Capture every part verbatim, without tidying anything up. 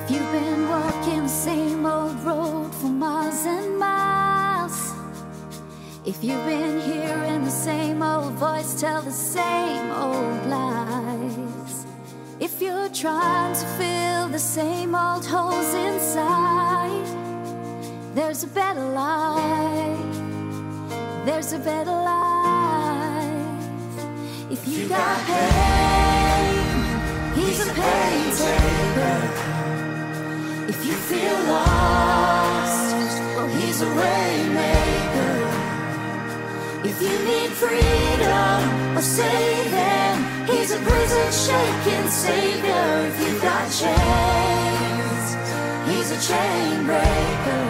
If you've been walking the same old road for miles and miles, if you've been hearing the same old voice tell the same old lies, if you're trying to fill the same old holes inside, there's a better life, there's a better life. If you got pain, he's a pain taker. If you feel lost, well, he's a way maker. If you need freedom or saving, he's a prison shaking savior. If you've got chains, he's a chain breaker.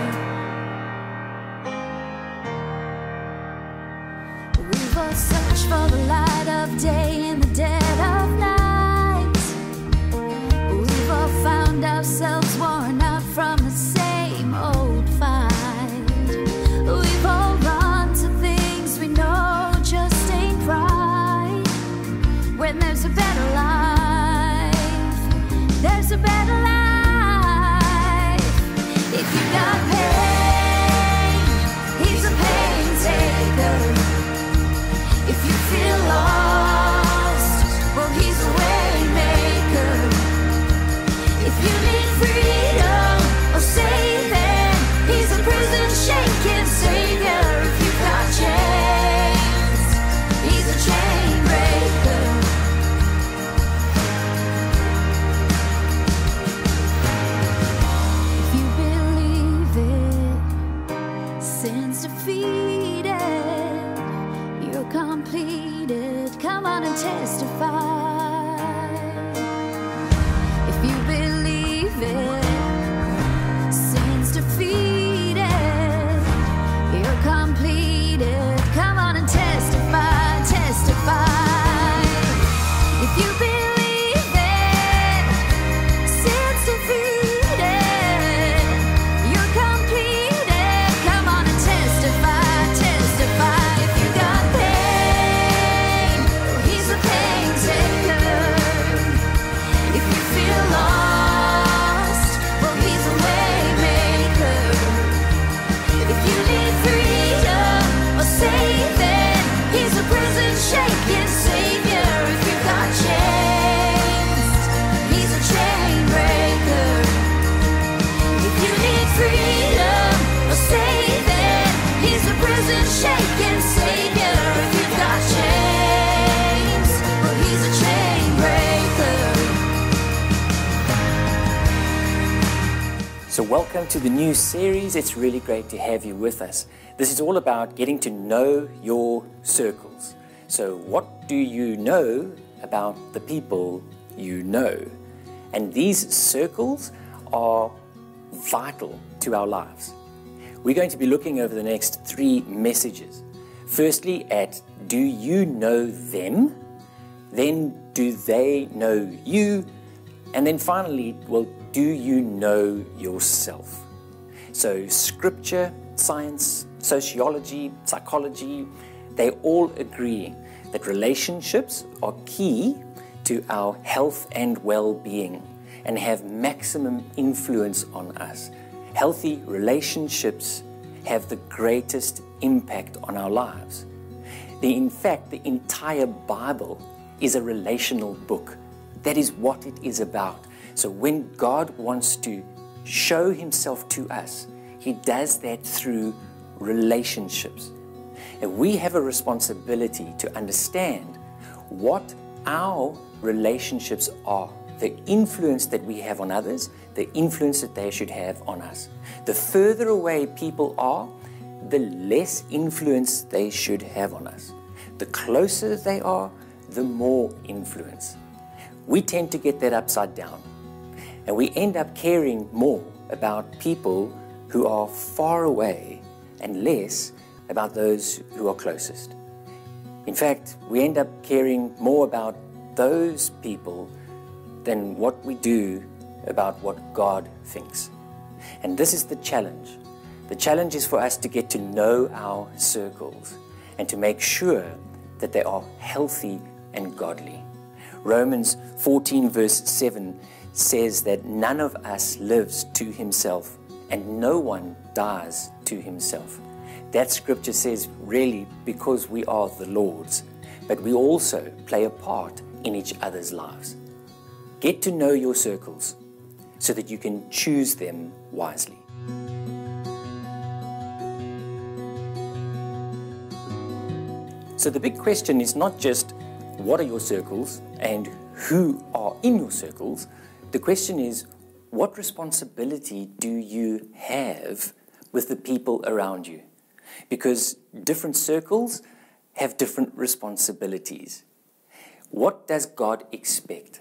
We've all searched for the light of day in the dead of night. We've all found ourselves worn out from the same old fight. We've all run to things we know just ain't right. When there's a better life, there's a better life. If you got pain, he's a pain taker. If you feel lost, well, he's a way maker. If you need freedom or saving, he's a prison shaking savior. If you've got chains, he's a chain breaker. If you believe it, sin's defeated, you're completed. Come on and testify. If you believe it, sin's defeated, you're completed. Come on and testify, testify. If you believe it, sin's defeated, you're completed. Come on and testify, testify. If you got pain, he's a pain taker. If you feel lost, well, he's a way maker. If you need freedom or saving, he's a prison shaking savior. If you've got chains, he's a chain breaker. If you need freedom or saving, he's a prison shaking savior. If you've got chains, well, he's a chain breaker. So welcome to the new series. It's really great to have you with us. This is all about getting to know your circles. So what do you know about the people you know? And these circles are vital to our lives. We're going to be looking over the next three messages. Firstly, at do you know them? Then do they know you? And then finally, well, do you know yourself? So scripture, science, sociology, psychology, they all agree that relationships are key to our health and well-being and have maximum influence on us. Healthy relationships have the greatest impact on our lives. The, in fact, the entire Bible is a relational book. That is what it is about. So when God wants to show himself to us, he does that through relationships. And we have a responsibility to understand what our relationships are, the influence that we have on others, the influence that they should have on us. The further away people are, the less influence they should have on us. The closer they are, the more influence. We tend to get that upside down. And we end up caring more about people who are far away and less about those who are closest. In fact, we end up caring more about those people than what we do about what God thinks. And this is the challenge. The challenge is for us to get to know our circles and to make sure that they are healthy and godly. Romans fourteen verse seven says that none of us lives to himself and no one dies to himself. That scripture says really because we are the Lord's, but we also play a part in each other's lives. Get to know your circles so that you can choose them wisely. So the big question is not just what are your circles and who are in your circles. The question is, what responsibility do you have with the people around you? Because different circles have different responsibilities. What does God expect?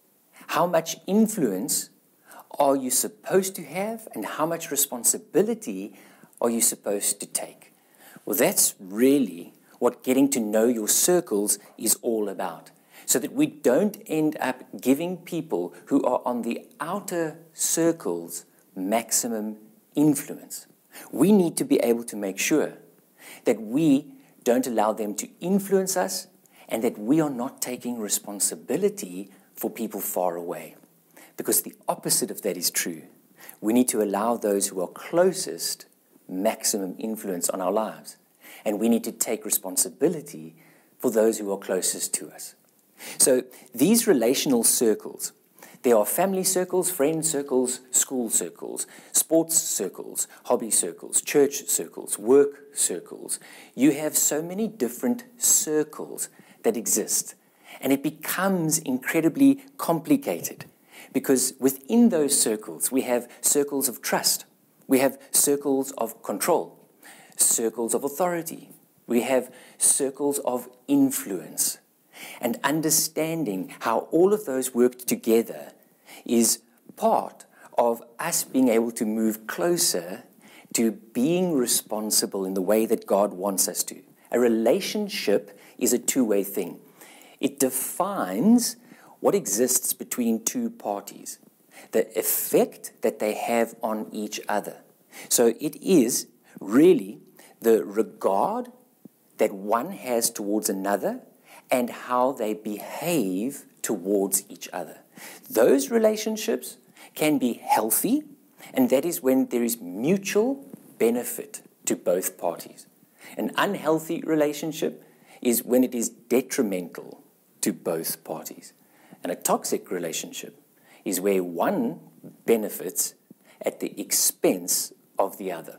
How much influence are you supposed to have, and how much responsibility are you supposed to take? Well, that's really what getting to know your circles is all about, so that we don't end up giving people who are on the outer circles maximum influence. We need to be able to make sure that we don't allow them to influence us and that we are not taking responsibility for people far away. Because the opposite of that is true. We need to allow those who are closest maximum influence on our lives. And we need to take responsibility for those who are closest to us. So these relational circles, there are family circles, friend circles, school circles, sports circles, hobby circles, church circles, work circles. You have so many different circles that exist. And it becomes incredibly complicated because within those circles, we have circles of trust. We have circles of control, circles of authority. We have circles of influence. And understanding how all of those work together is part of us being able to move closer to being responsible in the way that God wants us to. A relationship is a two-way thing. It defines what exists between two parties, the effect that they have on each other. So it is really the regard that one has towards another and how they behave towards each other. Those relationships can be healthy, and that is when there is mutual benefit to both parties. An unhealthy relationship is when it is detrimental to both parties. And a toxic relationship is where one benefits at the expense of the other.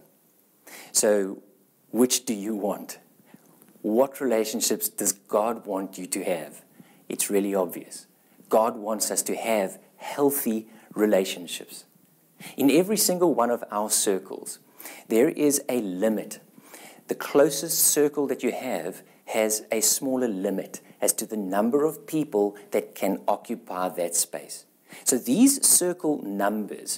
So, which do you want? What relationships does God want you to have? It's really obvious. God wants us to have healthy relationships. In every single one of our circles, there is a limit. The closest circle that you have has a smaller limit as to the number of people that can occupy that space. So these circle numbers,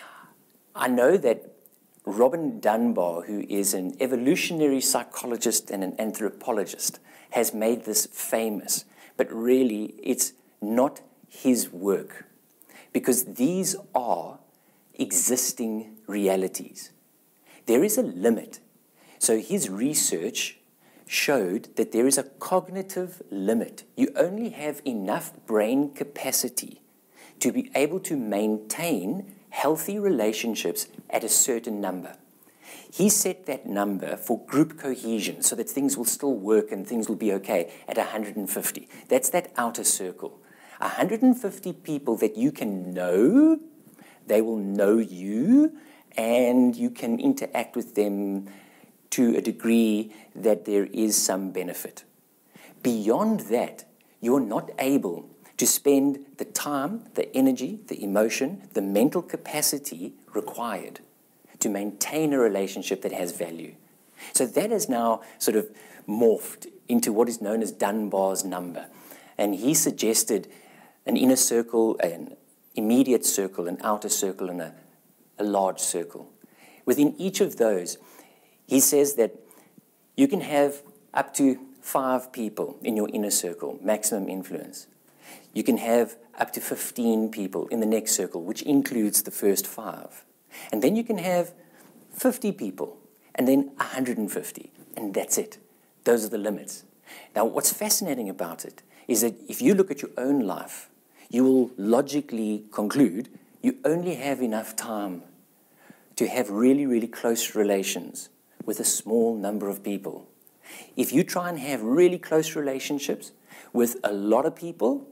I know that Robin Dunbar, who is an evolutionary psychologist and an anthropologist, has made this famous, but really it's not his work, because these are existing realities. There is a limit. So his research showed that there is a cognitive limit. You only have enough brain capacity to be able to maintain healthy relationships at a certain number. He set that number for group cohesion so that things will still work and things will be okay at one hundred fifty. That's that outer circle. one hundred fifty people that you can know, they will know you, and you can interact with them to a degree that there is some benefit. Beyond that, you're not able to spend the time, the energy, the emotion, the mental capacity required to maintain a relationship that has value. So that has now sort of morphed into what is known as Dunbar's number. And he suggested an inner circle, an immediate circle, an outer circle, and a, a large circle. Within each of those, he says that you can have up to five people in your inner circle, maximum influence. You can have up to fifteen people in the next circle, which includes the first five. And then you can have fifty people, and then one hundred fifty, and that's it. Those are the limits. Now, what's fascinating about it is that if you look at your own life, you will logically conclude you only have enough time to have really, really close relations with a small number of people. If you try and have really close relationships with a lot of people,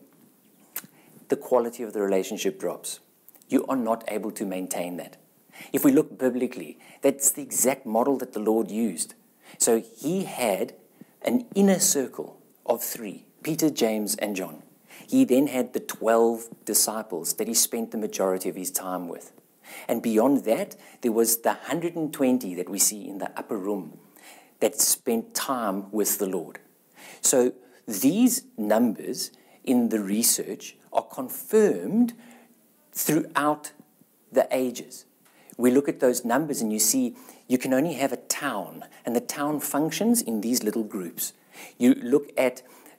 the quality of the relationship drops. You are not able to maintain that. If we look biblically, that's the exact model that the Lord used. So he had an inner circle of three, Peter, James, and John. He then had the twelve disciples that he spent the majority of his time with. And beyond that, there was the one hundred twenty that we see in the upper room that spent time with the Lord. So these numbers in the research are confirmed throughout the ages. We look at those numbers and you see you can only have a town, and the town functions in these little groups. You look at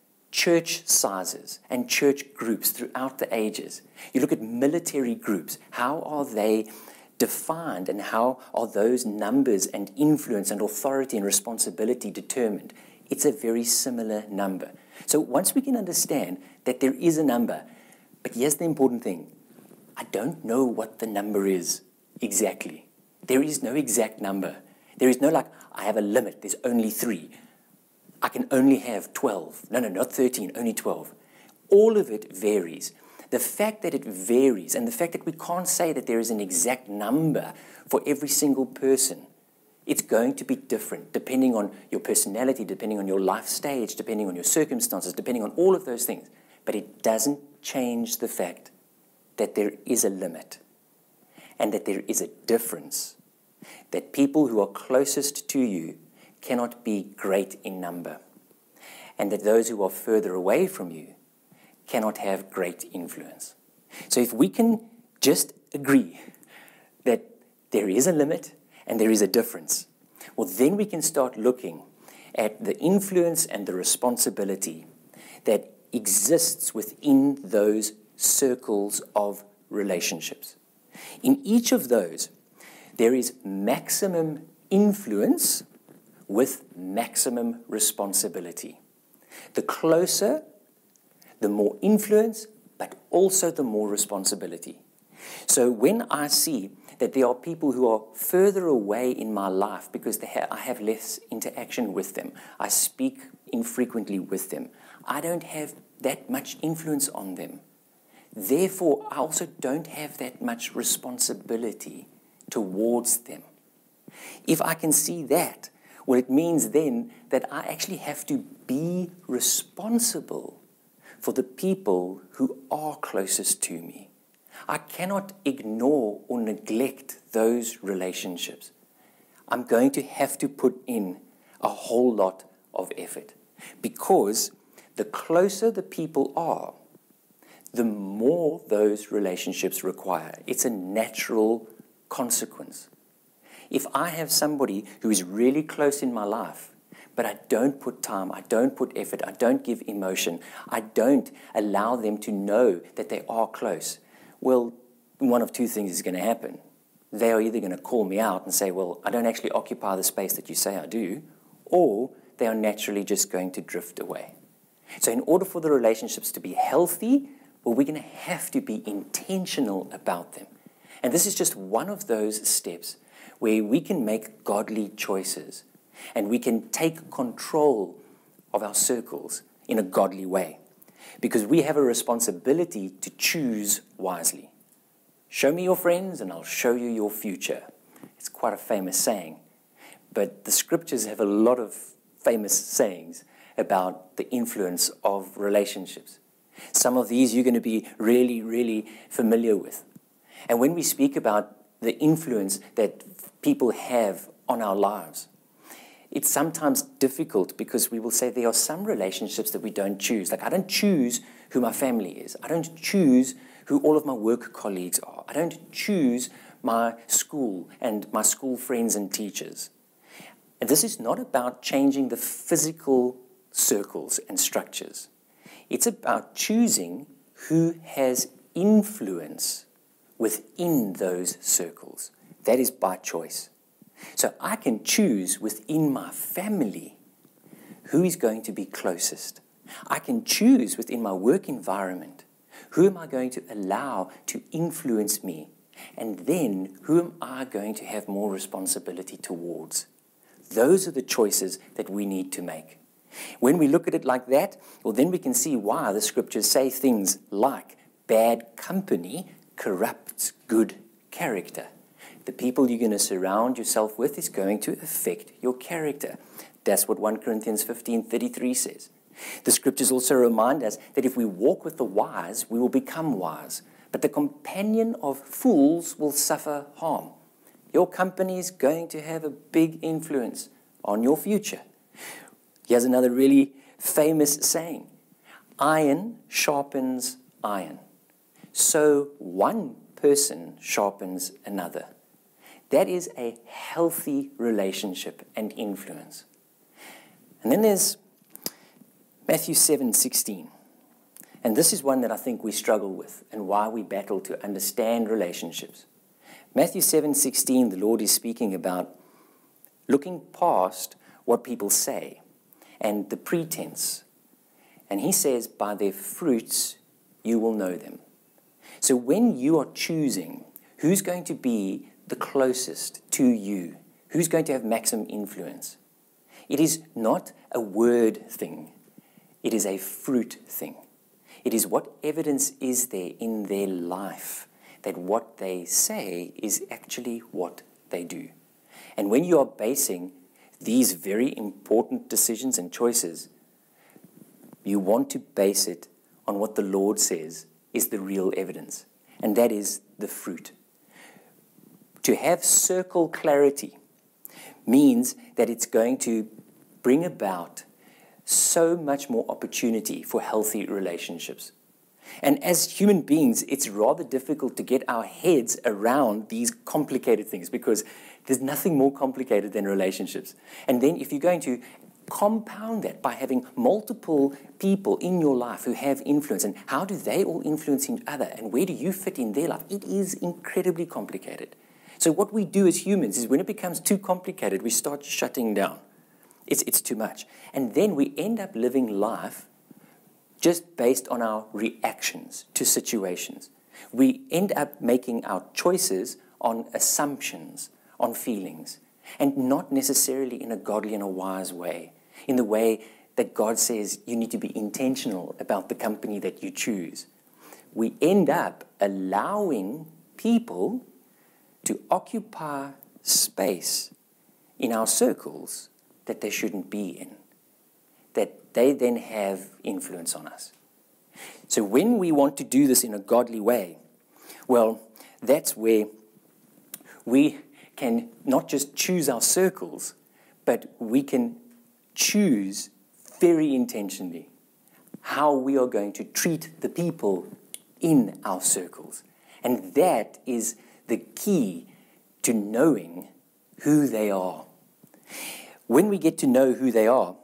church sizes and church groups throughout the ages. You look at military groups. How are they defined, and how are those numbers and influence and authority and responsibility determined? It's a very similar number. So once we can understand that there is a number, but here's the important thing. I don't know what the number is exactly. There is no exact number. There is no like, I have a limit, there's only three. I can only have twelve. No, no, not thirteen, only twelve. All of it varies. The fact that it varies, and the fact that we can't say that there is an exact number for every single person, it's going to be different depending on your personality, depending on your life stage, depending on your circumstances, depending on all of those things. But it doesn't change the fact that there is a limit and that there is a difference, that people who are closest to you cannot be great in number, and that those who are further away from you cannot have great influence. So if we can just agree that there is a limit and there is a difference, well, then we can start looking at the influence and the responsibility that exists within those circles of relationships. In each of those, there is maximum influence with maximum responsibility. The closer, the more influence, but also the more responsibility. So when I see that there are people who are further away in my life because they ha- I have less interaction with them, I speak infrequently with them, I don't have that much influence on them. Therefore, I also don't have that much responsibility towards them. If I can see that, well, it means then that I actually have to be responsible for the people who are closest to me. I cannot ignore or neglect those relationships. I'm going to have to put in a whole lot of effort, because the closer the people are, the more those relationships require. It's a natural consequence. If I have somebody who is really close in my life, but I don't put time, I don't put effort, I don't give emotion, I don't allow them to know that they are close, well, one of two things is going to happen. They are either going to call me out and say, well, I don't actually occupy the space that you say I do, or they are naturally just going to drift away. So in order for the relationships to be healthy, well, we're going to have to be intentional about them. And this is just one of those steps where we can make godly choices and we can take control of our circles in a godly way, because we have a responsibility to choose wisely. Show me your friends and I'll show you your future. It's quite a famous saying, but the scriptures have a lot of famous sayings about the influence of relationships. Some of these you're going to be really, really familiar with. And when we speak about the influence that people have on our lives, it's sometimes difficult because we will say there are some relationships that we don't choose. Like, I don't choose who my family is. I don't choose who all of my work colleagues are. I don't choose my school and my school friends and teachers. And this is not about changing the physical circles and structures. It's about choosing who has influence within those circles. That is by choice. So I can choose within my family who is going to be closest. I can choose within my work environment Who am I going to allow to influence me? And then, who am I going to have more responsibility towards? Those are the choices that we need to make. When we look at it like that, well, then we can see why the scriptures say things like bad company corrupts good character. The people you're going to surround yourself with is going to affect your character. That's what First Corinthians fifteen thirty-three says. The scriptures also remind us that if we walk with the wise, we will become wise. But the companion of fools will suffer harm. Your company is going to have a big influence on your future. Here's another really famous saying. Iron sharpens iron. So one person sharpens another. That is a healthy relationship and influence. And then there's Matthew seven sixteen. And this is one that I think we struggle with and why we battle to understand relationships. Matthew seven sixteen, the Lord is speaking about looking past what people say and the pretense. And he says, by their fruits you will know them. So when you are choosing who's going to be the closest to you, who's going to have maximum influence, it is not a word thing. It is a fruit thing. It is what evidence is there in their life that what they say is actually what they do. And when you are basing these very important decisions and choices, you want to base it on what the Lord says is the real evidence, and that is the fruit. To have circle clarity means that it's going to bring about so much more opportunity for healthy relationships. And as human beings, it's rather difficult to get our heads around these complicated things because there's nothing more complicated than relationships. And then if you're going to compound that by having multiple people in your life who have influence, and how do they all influence each other, and where do you fit in their life? It is incredibly complicated. So what we do as humans is when it becomes too complicated, we start shutting down. It's, it's too much. And then we end up living life just based on our reactions to situations. We end up making our choices on assumptions, on feelings, and not necessarily in a godly and a wise way, in the way that God says you need to be intentional about the company that you choose. We end up allowing people to occupy space in our circles that they shouldn't be in, that they then have influence on us. So when we want to do this in a godly way, well, that's where we can not just choose our circles, but we can choose very intentionally how we are going to treat the people in our circles. And that is the key to knowing who they are. When we get to know who they are,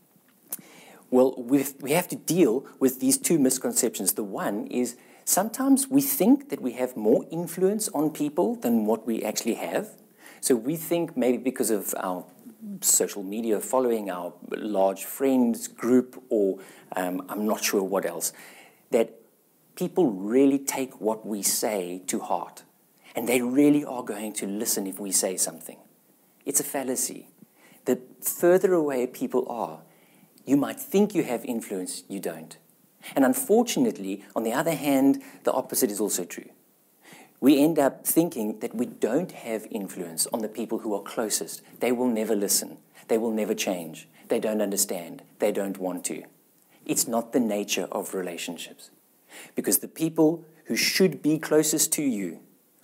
well, we've, we have to deal with these two misconceptions. The one is sometimes we think that we have more influence on people than what we actually have. So we think maybe because of our social media following, our large friends group, or um, I'm not sure what else, that people really take what we say to heart. And they really are going to listen if we say something. It's a fallacy. The further away people are, you might think you have influence, you don't. And unfortunately, on the other hand, the opposite is also true. We end up thinking that we don't have influence on the people who are closest. They will never listen. They will never change. They don't understand. They don't want to. It's not the nature of relationships. Because the people who should be closest to you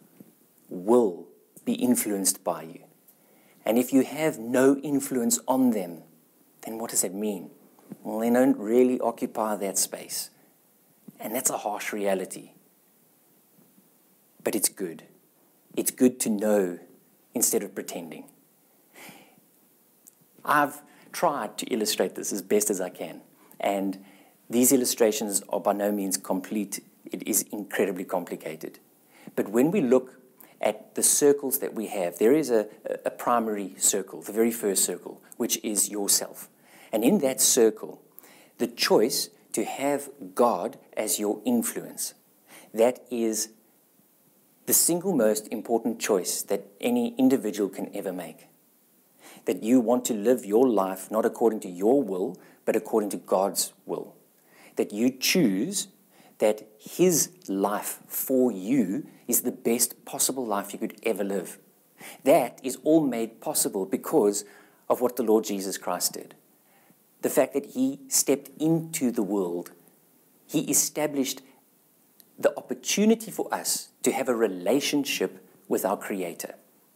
will be influenced by you. And if you have no influence on them, then what does that mean? Well, they don't really occupy that space. And that's a harsh reality. But it's good. It's good to know instead of pretending. I've tried to illustrate this as best as I can. And these illustrations are by no means complete. It is incredibly complicated. But when we look at the circles that we have, there is a, a primary circle, the very first circle, which is yourself. And in that circle, the choice to have God as your influence. That is the single most important choice that any individual can ever make. That you want to live your life not according to your will, but according to God's will. That you choose that His life for you is the best possible life you could ever live. That is all made possible because of what the Lord Jesus Christ did. The fact that He stepped into the world, He established the opportunity for us to have a relationship with our Creator.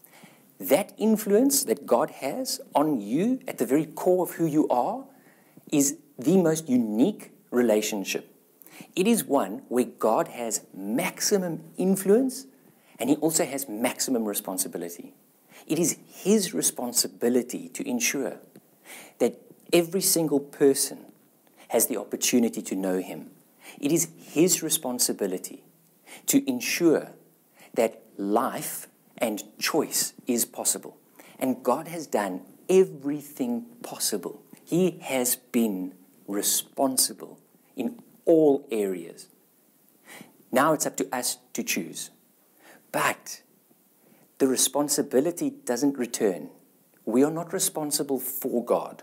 That influence that God has on you at the very core of who you are is the most unique relationship. It is one where God has maximum influence and He also has maximum responsibility. It is His responsibility to ensure that every single person has the opportunity to know Him. It is His responsibility to ensure that life and choice is possible. And God has done everything possible. He has been responsible in all areas. Now it's up to us to choose. But the responsibility doesn't return. We are not responsible for God,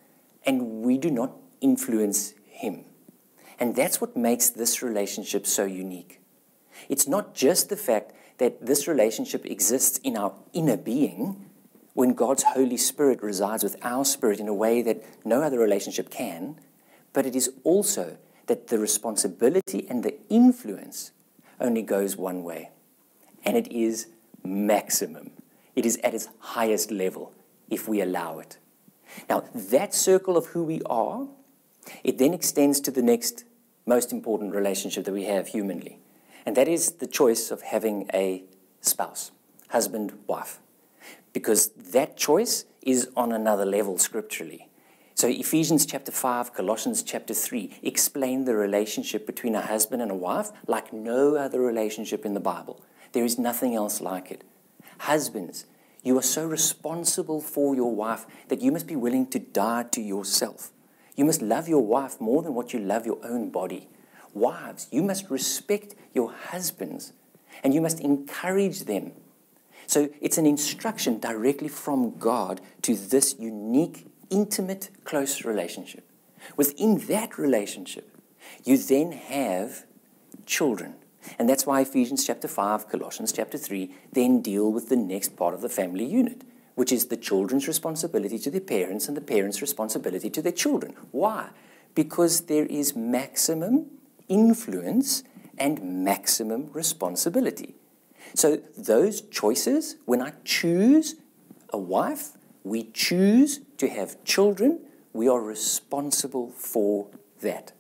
and we do not influence Him. And that's what makes this relationship so unique. It's not just the fact that this relationship exists in our inner being when God's Holy Spirit resides with our spirit in a way that no other relationship can, but it is also that the responsibility and the influence only goes one way, and it is maximum. It is at its highest level if we allow it. Now, that circle of who we are, it then extends to the next most important relationship that we have humanly, and that is the choice of having a spouse, husband, wife, because that choice is on another level scripturally. So Ephesians chapter five, Colossians chapter three explain the relationship between a husband and a wife like no other relationship in the Bible. There is nothing else like it. Husbands, you are so responsible for your wife that you must be willing to die to yourself. You must love your wife more than what you love your own body. Wives, you must respect your husbands and you must encourage them. So it's an instruction directly from God to this unique, intimate, close relationship. Within that relationship, you then have children. And that's why Ephesians chapter five, Colossians chapter three then deal with the next part of the family unit, which is the children's responsibility to their parents and the parents' responsibility to their children. Why? Because there is maximum influence and maximum responsibility. So those choices, when I choose a wife, we choose to have children, we are responsible for that.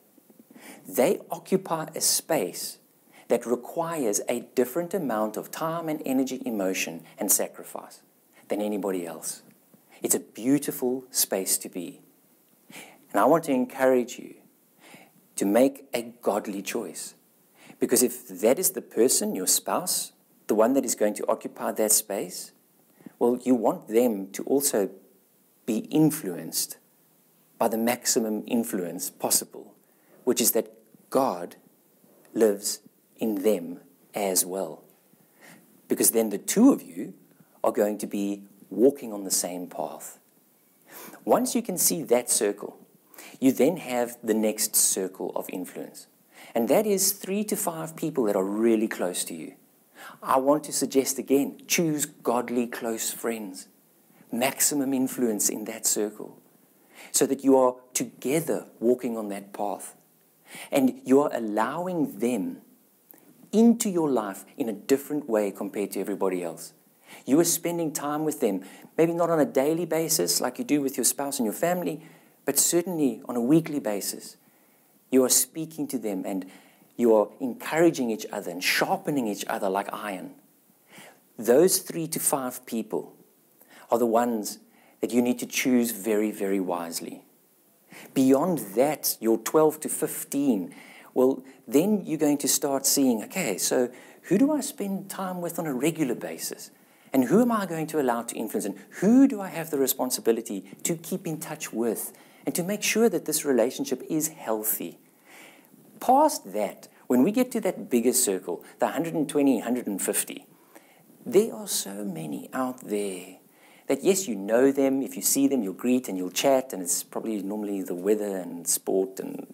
They occupy a space that requires a different amount of time and energy, emotion, and sacrifice than anybody else. It's a beautiful space to be. And I want to encourage you to make a godly choice. Because if that is the person, your spouse, the one that is going to occupy that space, well, you want them to also be influenced by the maximum influence possible, which is that God lives in them as well. Because then the two of you are going to be walking on the same path. Once you can see that circle, you then have the next circle of influence. And that is three to five people that are really close to you. I want to suggest again, choose godly close friends. Maximum influence in that circle. So that you are together walking on that path. And you are allowing them into your life in a different way compared to everybody else. You are spending time with them, maybe not on a daily basis like you do with your spouse and your family, but certainly on a weekly basis. You are speaking to them and you are encouraging each other and sharpening each other like iron. Those three to five people are the ones that you need to choose very, very wisely. Beyond that, your twelve to fifteen, well, then you're going to start seeing, okay, so who do I spend time with on a regular basis? And who am I going to allow to influence? And who do I have the responsibility to keep in touch with? And to make sure that this relationship is healthy. Past that, when we get to that bigger circle, the one hundred twenty, one hundred fifty, there are so many out there that, yes, you know them. If you see them, you'll greet and you'll chat, and it's probably normally the weather and sport and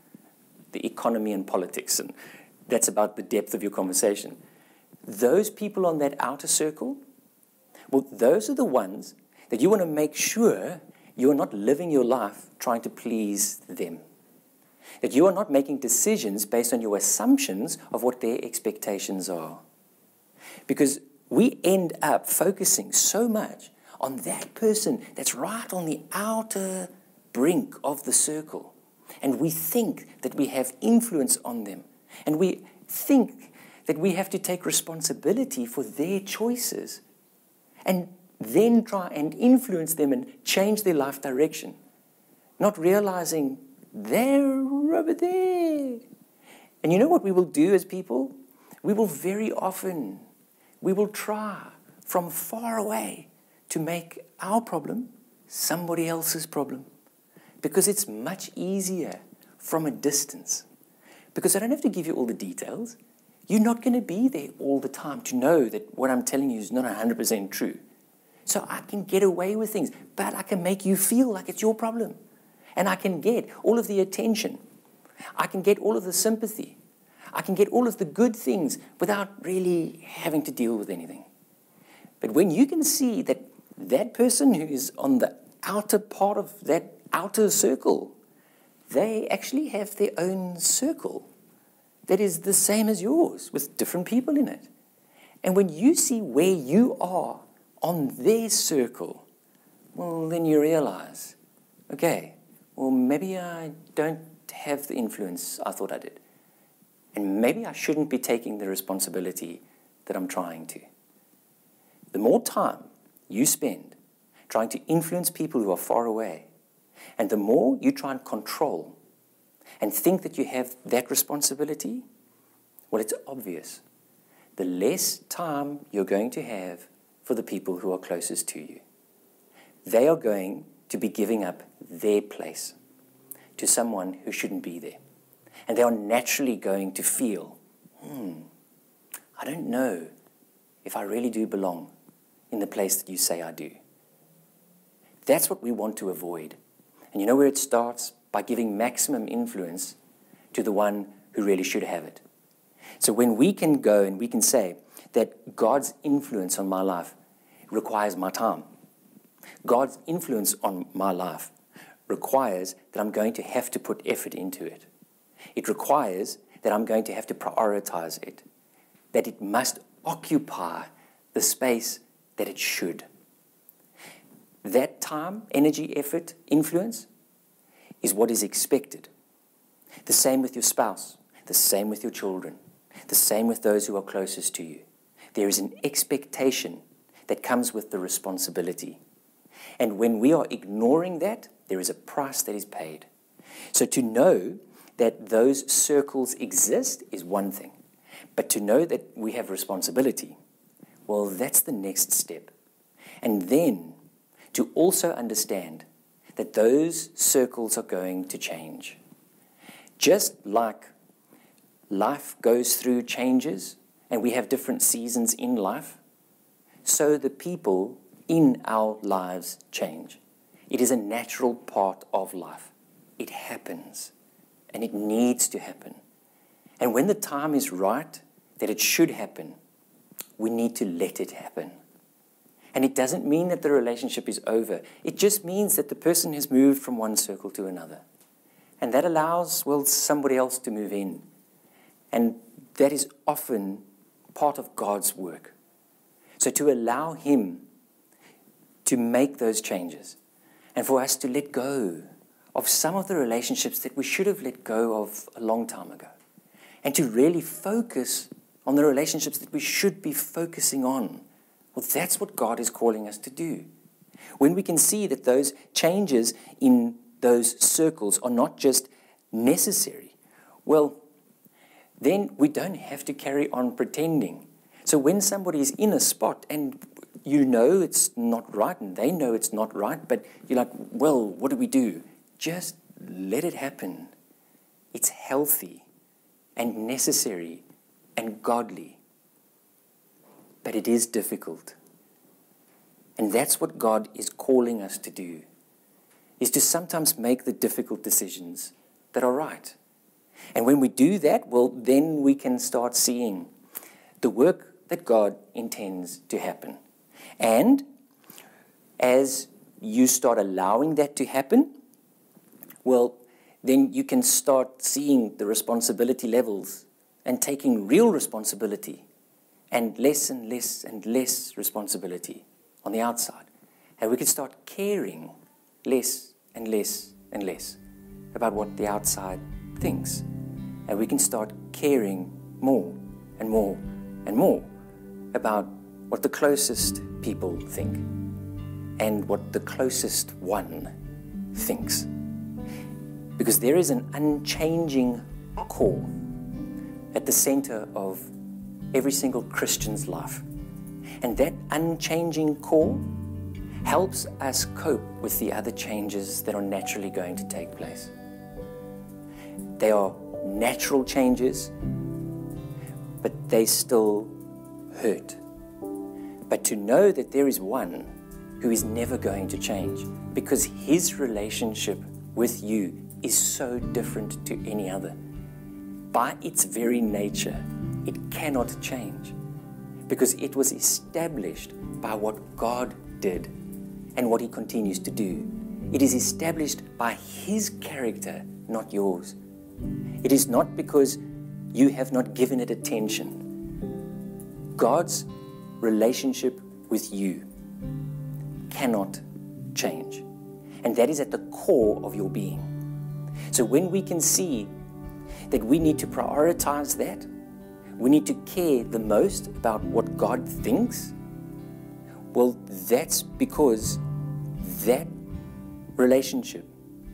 the economy and politics, and that's about the depth of your conversation. Those people on that outer circle, well, those are the ones that you want to make sure you are not living your life trying to please them. That you are not making decisions based on your assumptions of what their expectations are. Because we end up focusing so much on that person that's right on the outer brink of the circle. And we think that we have influence on them. And we think that we have to take responsibility for their choices. And then try and influence them and change their life direction. Not realizing they're over there. And you know what we will do as people? We will very often, we will try from far away to make our problem somebody else's problem. Because it's much easier from a distance. Because I don't have to give you all the details. You're not going to be there all the time to know that what I'm telling you is not one hundred percent true. So I can get away with things, but I can make you feel like it's your problem. And I can get all of the attention. I can get all of the sympathy. I can get all of the good things without really having to deal with anything. But when you can see that that person who is on the outer part of that outer circle, they actually have their own circle that is the same as yours with different people in it. And when you see where you are on their circle, well, then you realize, okay, well, maybe I don't have the influence I thought I did. And maybe I shouldn't be taking the responsibility that I'm trying to. The more time you spend trying to influence people who are far away, and the more you try and control and think that you have that responsibility, well, it's obvious. The less time you're going to have for the people who are closest to you. They are going to be giving up their place to someone who shouldn't be there. And they are naturally going to feel, hmm, I don't know if I really do belong in the place that you say I do. That's what we want to avoid. And you know where it starts? By giving maximum influence to the one who really should have it. So when we can go and we can say that God's influence on my life requires my time. God's influence on my life requires that I'm going to have to put effort into it. It requires that I'm going to have to prioritize it, that it must occupy the space that it should. That time, energy, effort, influence is what is expected. The same with your spouse, the same with your children, the same with those who are closest to you. There is an expectation that comes with the responsibility. And when we are ignoring that, there is a price that is paid. So to know that those circles exist is one thing. But to know that we have responsibility, well, that's the next step. And then to also understand that those circles are going to change. Just like life goes through changes and we have different seasons in life, so the people in our lives change. It is a natural part of life. It happens, and it needs to happen. And when the time is right, that it should happen, we need to let it happen. And it doesn't mean that the relationship is over. It just means that the person has moved from one circle to another. And that allows, well, somebody else to move in. And that is often part of God's work. So to allow Him to make those changes and for us to let go of some of the relationships that we should have let go of a long time ago and to really focus on the relationships that we should be focusing on. Well, that's what God is calling us to do. When we can see that those changes in those circles are not just necessary, well, then we don't have to carry on pretending. So when somebody is in a spot and you know it's not right and they know it's not right, but you're like, well, what do we do? Just let it happen. It's healthy and necessary and godly. But it is difficult. And that's what God is calling us to do, is to sometimes make the difficult decisions that are right. And when we do that, well, then we can start seeing the work that God intends to happen. And as you start allowing that to happen, well, then you can start seeing the responsibility levels and taking real responsibility and less and less and less responsibility on the outside. And we can start caring less and less and less about what the outside thinks. And we can start caring more and more and more about what the closest people think and what the closest one thinks. Because there is an unchanging core at the center of every single Christian's life. And that unchanging core helps us cope with the other changes that are naturally going to take place. They are natural changes, but they still hurt. But to know that there is one who is never going to change, because his relationship with you is so different to any other. By its very nature, it cannot change, because it was established by what God did and what he continues to do. It is established by his character, not yours. It is not because you have not given it attention. God's relationship with you cannot change. And that is at the core of your being. So when we can see that we need to prioritize that, we need to care the most about what God thinks, well, that's because that relationship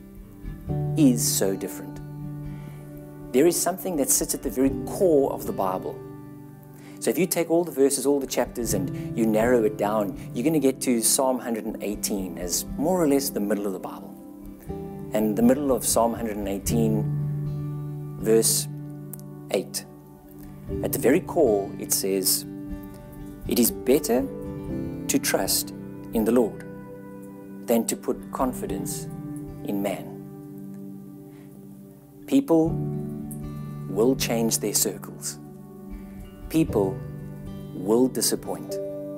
is so different. There is something that sits at the very core of the Bible. So if you take all the verses, all the chapters, and you narrow it down, you're going to get to Psalm one hundred eighteen as more or less the middle of the Bible. And the middle of Psalm one hundred eighteen, verse eight. At the very core, it says, "It is better to trust in the Lord than to put confidence in man." People will change their circles. People will disappoint.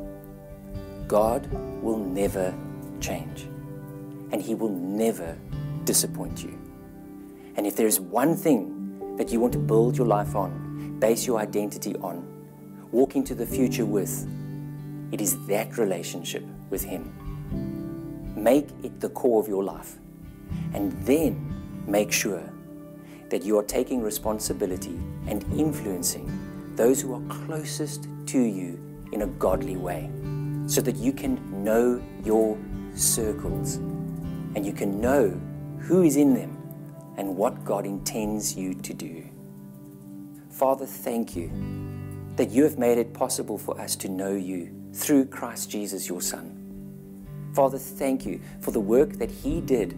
God will never change, and he will never disappoint you. And if there is one thing that you want to build your life on, base your identity on, walk into the future with, it is that relationship with him. Make it the core of your life, and then make sure that you are taking responsibility and influencing those who are closest to you in a godly way, so that you can know your circles and you can know who is in them and what God intends you to do. Father, thank you that you have made it possible for us to know you through Christ Jesus, your Son. Father, thank you for the work that he did,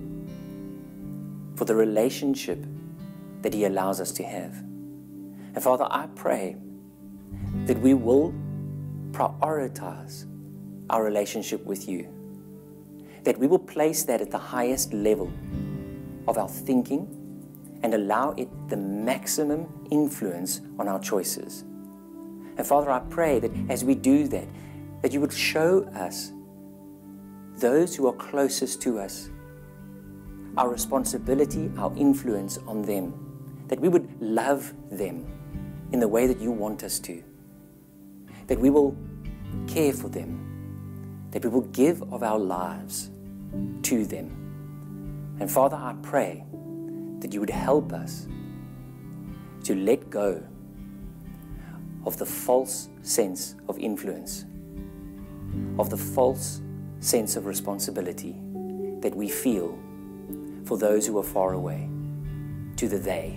for the relationship that he allows us to have. And Father, I pray that we will prioritize our relationship with you, that we will place that at the highest level of our thinking and allow it the maximum influence on our choices. And Father, I pray that as we do that, that you would show us those who are closest to us, our responsibility, our influence on them, that we would love them in the way that you want us to, that we will care for them, that we will give of our lives to them. And Father, I pray that you would help us to let go of the false sense of influence, of the false sense of responsibility that we feel for those who are far away, to the they.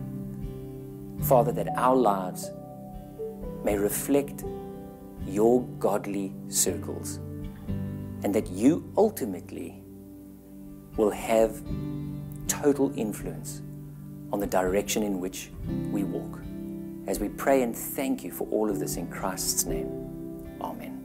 Father, that our lives may reflect your godly circles, and that you ultimately will have total influence on the direction in which we walk. As we pray and thank you for all of this in Christ's name. Amen.